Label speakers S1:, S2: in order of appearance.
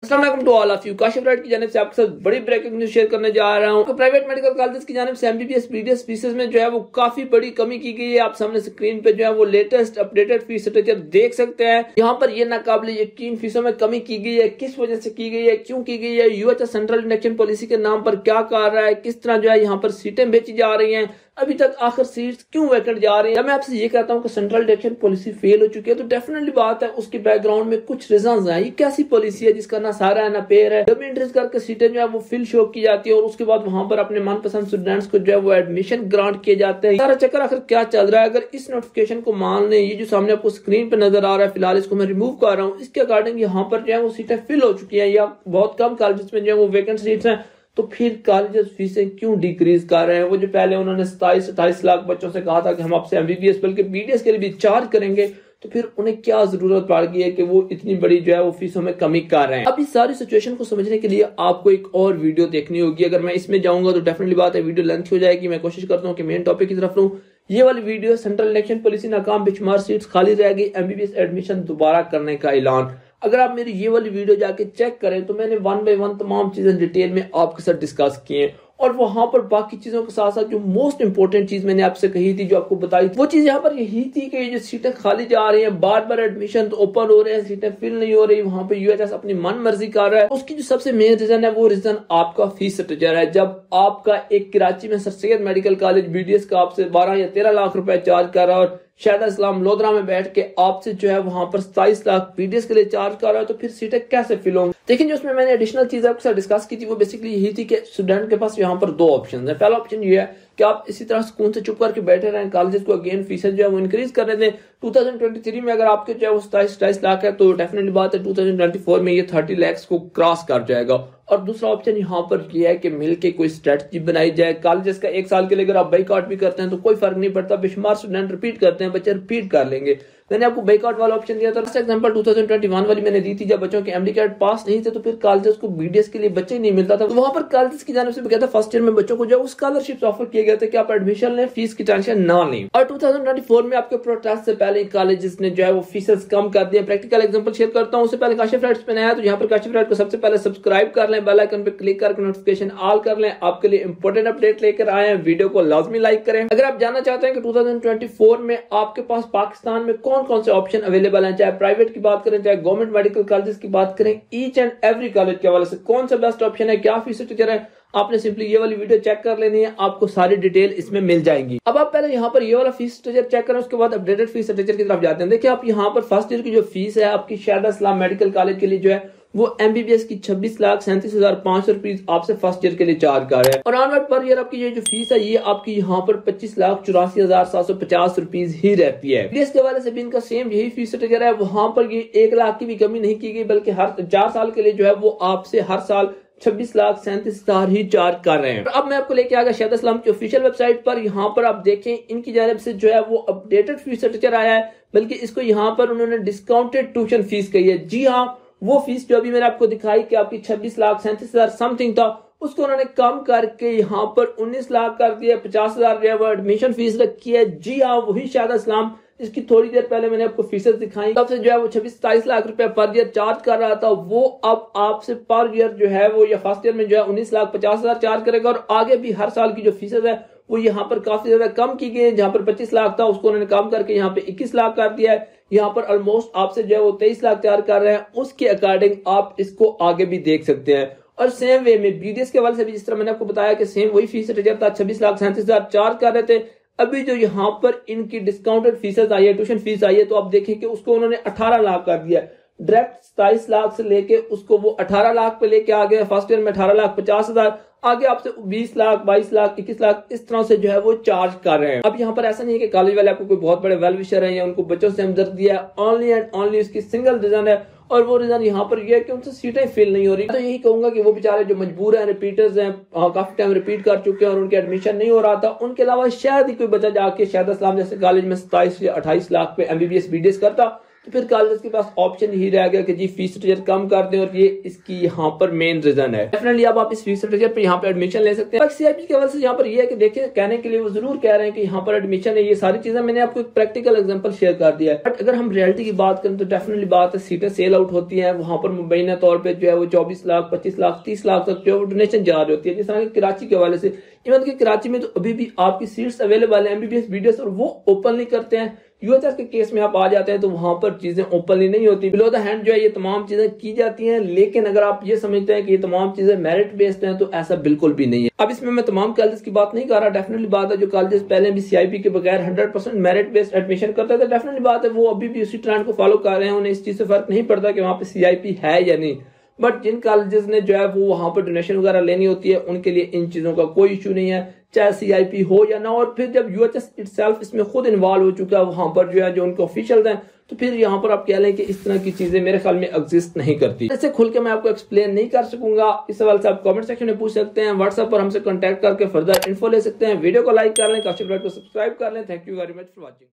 S1: अस्सलाम वालेकुम to all of you. Kashif राइट की जानिब से आपके साथ बड़ी ब्रेकिंग न्यूज शेयर करने जा रहा हूं। तो प्राइवेट मेडिकल कॉलेजेस की जानिब से एमबीबीएस बीडीएस फीसेस में जो है वो काफी बड़ी कमी की गई है। आप सामने स्क्रीन पे जो है वो लेटेस्ट अपडेटेड फीस स्ट्रक्चर देख सकते हैं। यहाँ पर ये नाकाबिले यकीन फीसों में कमी की गई है। किस वजह से की गई है, क्यों की गई है, यूएचएस सेंट्रल इंडेक्शन पॉलिसी के नाम पर क्या कर रहा है, किस तरह जो है यहाँ पर सीटें बेची जा रही हैं, अभी तक आखिर सीट्स क्यों वैकेंट जा रही है। मैं आपसे ये कहता हूँ कि सेंट्रल इलेक्शन पॉलिसी फेल हो चुकी है, तो डेफिनेटली बात है उसके बैकग्राउंड में कुछ रीजंस हैं। ये कैसी पॉलिसी है जिसका ना सारा है ना पेड़ है। डमी एंट्रीज करके सीटें जो है वो फिल शो की जाती है और उसके बाद वहां पर अपने मनपसंद स्टूडेंट्स को जो है वो एडमिशन ग्रांट किए जाते हैं। सारा चक्कर आखिर क्या चल रहा है। अगर इस नोटिफिकेशन को मान लें, ये जो सामने आपको स्क्रीन पे नजर आ रहा है, फिलहाल इसको मैं रिमूव कर रहा हूँ, इसके अकॉर्डिंग यहाँ पर जो है वो सीटें फिल हो चुकी है या बहुत कम कॉलेजेस में जो है वो वैकेंट सीट्स हैं। तो फिर कॉलेजेस फीसें क्यों डिक्रीज कर रहे हैं। वो जो पहले उन्होंने 27-28 लाख बच्चों से कहा था कि हम आपसे एमबीबीएस बल्कि बीडीएस के लिए भी चार्ज करेंगे, तो फिर उन्हें क्या जरूरत पड़ गई है कि वो इतनी बड़ी जो है वो फीसों में कमी कर रहे हैं। अब इस सारी सिचुएशन को समझने के लिए आपको एक और वीडियो देखनी होगी। अगर मैं इसमें जाऊंगा तो डेफिनेटली बात है वीडियो लेंथ हो जाएगी। मैं कोशिश करता हूँ कि मेन टॉपिक की तरफ रहूं। ये वाली वीडियो सेंट्रल इलेक्शन पॉलिसी नाकाम, बेशुमार सीट्स खाली रह गई, एमबीबीएस एडमिशन दोबारा करने का ऐलान। अगर आप मेरी ये वाली वीडियो जाके चेक करें तो मैंने 1 बाय 1 तमाम चीजें डिटेल में आपके साथ डिस्कस की हैं और वहां पर बाकी चीजों के साथ साथ जो मोस्ट इंपोर्टेंट चीज मैंने आपसे कही थी, जो आपको बताई, वो चीज यहाँ पर यही थी कि ये जो सीटें खाली जा रही हैं, बार बार एडमिशन तो ओपन हो रहे हैं, सीटें फिल नहीं हो रही, वहां पे यूएचएस अपनी मन मर्जी कर रहा है। उसकी जो सबसे मेन रीजन है वो रीजन आपका फीस स्ट्रक्चर है। जब आपका एक कराची में sir Syed medical college BDS का आपसे 12 या 13 लाख रुपए चार्ज कर रहा है और शायद इस्लाम लोधरा में बैठ के आपसे जो है वहां पर 27 लाख बीडीएस के लिए चार्ज कर रहा है, तो फिर सीटें कैसे फिल होंगी। लेकिन जो उसमें मैंने एडिशनल चीज आपके साथ डिस्कस की थी वो बेसिकली यही थी कि स्टूडेंट के पास यहाँ पर 2 ऑप्शन है। पहला ऑप्शन ये है कि आप इसी तरह सुकून से चुप करके बैठे रहें, कॉलेजेस को अगेन फीसें जो है वो इंक्रीज कर रहे थे। 2023 में अगर आपके जो है वो 27-28 लाख है तो डेफिनेटली बात है 2024 में ये 30 लाख को क्रॉस कर जाएगा। और दूसरा ऑप्शन यहाँ पर यह है कि मिलके कोई स्ट्रेटजी बनाई जाए। कॉलेजेस का 1 साल के लिए अगर आप बाइकआउट भी करते हैं तो कोई फर्क नहीं पड़ता, बेशुमार स्टूडेंट रिपीट करते हैं, बच्चे रिपीट कर लेंगे। मैंने आपको बाइकआउट वाला ऑप्शन दिया था। फर्स्ट एग्जांपल 2021 वाली मैंने दी थी, जब बच्चों के एमडी कैट पास नहीं थे तो फिर कॉलेजेस को बीडीएस के लिए बच्चे ही नहीं मिलता था, तो वहां पर कॉलेजेस की जानिब से भी कहता फर्स्ट ईयर में बच्चों को जो स्कॉलरशिप ऑफर किए गए थे कि आप एडमिशन लें, फीस की टेंशन ना लें। और 2024 में आपके प्रोटेस्ट से पहले कॉलेजेस ने जो है वो फीसेस कम कर दिए। प्रैक्टिकल एग्जांपल शेयर करता हूं, उससे पहले काशिफ राइट्स पे नया है तो यहाँ पर काशिफ राइट को सबसे पहले सब्सक्राइब कर लें, बेल आइकन पे क्लिक करके नोटिफिकेशन ऑल कर लें। आपके लिए इंपॉर्टेंट अपडेट लेकर आए हैं, वीडियो को लाजमी लाइक करें। अगर आप जानना चाहते हैं कि 2024 में आपके पास पाकिस्तान में कौन कौन से ऑप्शन अवेलेबल हैं, चाहे प्राइवेट की बात करें चाहे गवर्नमेंट मेडिकल कॉलेजेस की बात करें, ईच एंड एवरी कॉलेज के हवाले से कौन सा बेस्ट ऑप्शन है, क्या फीस स्ट्रक्चर है, आपने सिंपली ये वाली वीडियो चेक कर लेनी है, आपको सारी डिटेल इसमें मिल जाएंगी। अब आप पहले यहाँ पर ये वाला फीस स्ट्रक्चर चेक करें, उसके बाद अपडेटेड फीस स्ट्रक्चर की तरफ जाते हैं। देखिए आप यहाँ पर फर्स्ट ईयर की जो फीस है आपकी शहद इस्लाम मेडिकल कॉलेज के लिए जो है वो एमबीबीएस की 26,37,500 रुपीज आपसे फर्स्ट ईयर के लिए चार्ज कर रहे हैं। और ऑनवर्ड पर ईयर आपकी ये जो फीस है ये आपकी यहाँ पर 25,84,750 रुपीज ही रहती है। बीडीएस के हवाले से भी इनका सेम यही फीस स्ट्रक्चर है। वहां पर ये 1 लाख की भी कमी नहीं की गई, बल्कि हर 4 साल के लिए जो है वो आपसे हर साल 26,37,000 ही चार्ज कर रहे हैं। अब मैं आपको लेके आ गया शहद इस्लाम की ऑफिशियल वेबसाइट पर। यहाँ पर आप देखें इनकी जानिब से जो है वो अपडेटेड फीस स्ट्रक्चर आया है, बल्कि इसको यहाँ पर उन्होंने डिस्काउंटेड ट्यूशन फीस कही है। जी हाँ, वो फीस जो अभी मैंने आपको दिखाई कि आपकी 26,37,000 समथिंग था, उसको उन्होंने कम करके यहाँ पर 19 लाख कर दिया। 50,000 जो है वो एडमिशन फीस रखी है। जी हाँ, वही शहद इस्लाम इसकी थोड़ी देर पहले मैंने आपको फीसेस दिखाई, तब से जो है वो 26-27 लाख रुपए पर ईयर चार्ज कर रहा था, वो अब आपसे पर ईयर जो है वो या फर्स्ट ईयर में जो है 19,50,000 चार्ज करेगा। और आगे भी हर साल की जो फीसेस है वो यहाँ पर काफी ज्यादा कम की गई है। जहां पर 25 लाख था उसको उन्होंने कम करके यहाँ पे 21 लाख कर दिया है। यहाँ पर ऑलमोस्ट आपसे जो है वो 23 लाख चार्ज कर रहे हैं। उसके अकॉर्डिंग आप इसको आगे भी देख सकते हैं। और सेम वे में बीडीएस के हवाले से भी जिस तरह मैंने आपको बताया कि सेम वही फीस स्ट्रक्चर था, 26,37,000 चार्ज कर रहे थे। अभी जो यहाँ पर इनकी डिस्काउंटेड फीसेस आई है, ट्यूशन फीस आई है, तो आप देखें कि उसको उन्होंने 18 लाख कर दिया। डायरेक्ट 27 लाख से लेके उसको वो 18 लाख पे लेके आ गए। फर्स्ट ईयर में 18,50,000, आगे आपसे 20 लाख, 22 लाख, 21 लाख इस तरह से जो है वो चार्ज कर रहे हैं। अब यहाँ पर ऐसा नहीं है कि कॉलेज वाले आपको कोई बहुत बड़े वेल विशर है या उनको बच्चों से हमदर्दी है। ओनली एंड ओनली इसकी सिंगल रीजन है, और वो रीजन यहाँ पर ये है कि उनसे सीटें फिल नहीं हो रही। तो यही कहूंगा कि वो बेचारे जो मजबूर हैं, रिपीटर्स हैं, काफी टाइम रिपीट कर चुके हैं और उनके एडमिशन नहीं हो रहा था, उनके अलावा शायद ही कोई बच्चा जाके शहद इस्लाम जैसे कॉलेज में 27 या 28 लाख पे एमबीबीएस बीडीएस करता, तो फिर कॉलेज के पास ऑप्शन ही रह गया कि जी फीस स्ट्रक्चर कम कर दें, और ये इसकी यहाँ पर मेन रीजन है। डेफिनेटली अब आप इस फीस स्ट्रक्चर पे यहाँ पे एडमिशन ले सकते हैं। सीआईपी के वजह से यहाँ पर ये है कि देखिए, कहने के लिए वो जरूर कह रहे हैं कि यहाँ पर एडमिशन है, ये सारी चीजें मैंने आपको एक प्रैक्टिकल एग्जांपल शेयर कर दिया है। बट अगर हम रियलिटी की बात करें तो डेफिनेटली बात है, सीटें सेल आउट होती हैं, वहां पर मुबैना तौर पर जो है वो 24 लाख 25 लाख 30 लाख तक जो है वो डोनेशन जा रही होती है। जिस तरह की कराची के हवाले से, इवन कि कराची में तो अभी भी आपकी सीट्स अवेलेबल है एमबीबीएस बीडीएस, और वो ओपन नहीं करते हैं। यूएचएस के केस में आप आ जाते हैं तो वहां पर चीजें ओपनली नहीं होती, बिलो द हैंड जो है ये तमाम चीजें की जाती हैं। लेकिन अगर आप ये समझते हैं कि ये तमाम चीजें मेरिट बेस्ड हैं तो ऐसा बिल्कुल भी नहीं है। अब इसमें मैं तमाम कॉलेजेस की बात नहीं कर रहा, डेफिनेटली बात है जो कॉलेजेस पहले भी सीआईपी के बगैर 100% मेरिट बेस्ड एडमिशन करते थे, डेफिनेटली बात है वो अभी भी उसी ट्रेंड को फॉलो कर रहे हैं, उन्हें इस चीज से फर्क नहीं पड़ता कि वहां पे सीआईपी है या नहीं। बट जिन कॉलेजेस ने जो है वो वहां पर डोनेशन वगैरह लेनी होती है, उनके लिए इन चीजों का कोई इशू नहीं है, चाहे सीआईपी हो या ना। और फिर जब यूएचएस इटसेल्फ इसमें खुद इन्वॉल्व हो चुका है वहां पर जो है जो उनके ऑफिशियल हैं, तो फिर यहाँ पर आप कह लें कि इस तरह की चीजें मेरे ख्याल में एग्जिस्ट नहीं करती। ऐसे खुल के मैं आपको एक्सप्लेन नहीं कर सकूंगा, इस सवाल से आप कमेंट सेक्शन में पूछ सकते हैं, व्हाट्सएप पर हमसे कॉन्टैक्ट करके फर्दर इन्फो ले सकते हैं। वीडियो को लाइक कर लें, काशिफ ब्लॉग को सब्सक्राइब कर लें। Thank you very much for watching.